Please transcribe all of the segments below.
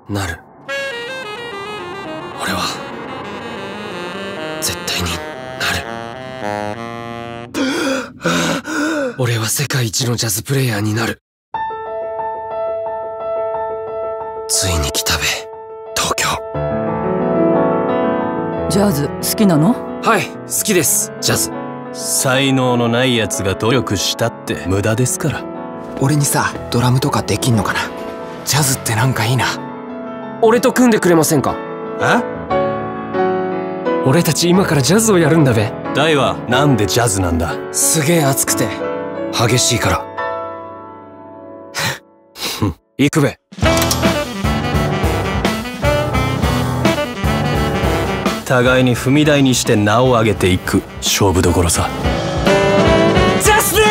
なる。俺は絶対になる。俺は世界一のジャズプレイヤーになる。ついに来たべ、東京。 ジャズ好きなの？ はい、好きです。ジャズ。 才能のないやつが努力したって無駄ですから。 俺にさ、ドラムとかできんのかな？ジャズってなんかいいな。 俺と組んでくれませんか？ え？ 俺たち今からジャズをやるんだべ。 大はなんでジャズなんだ？ すげえ熱くて激しいから。行くべ。 互いに踏み台にして名を上げていく勝負どころさ。 ジャスです。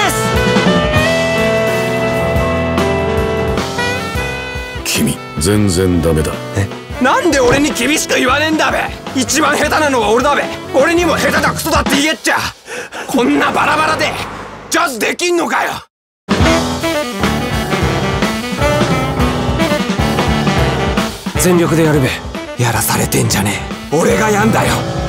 君全然ダメだ。 なんで俺に厳しく言わねえんだべ。一番下手なのは俺だべ。俺にも下手だクソだって言えっちゃ。こんなバラバラでジャズできんのかよ。全力でやるべ。 やらされてんじゃねえ。 俺がやんだよ。